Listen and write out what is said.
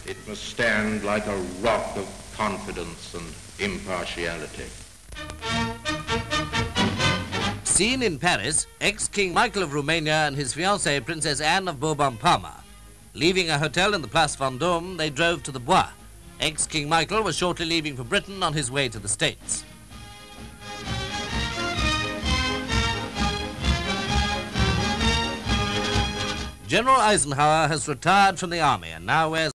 It must stand like a rock of confidence and impartiality. Scene in Paris, ex-King Michael of Romania and his fiancée, Princess Anne of Bourbon-Parma. Leaving a hotel in the Place Vendôme, they drove to the Bois. Ex-King Michael was shortly leaving for Britain on his way to the States. General Eisenhower has retired from the army and now wears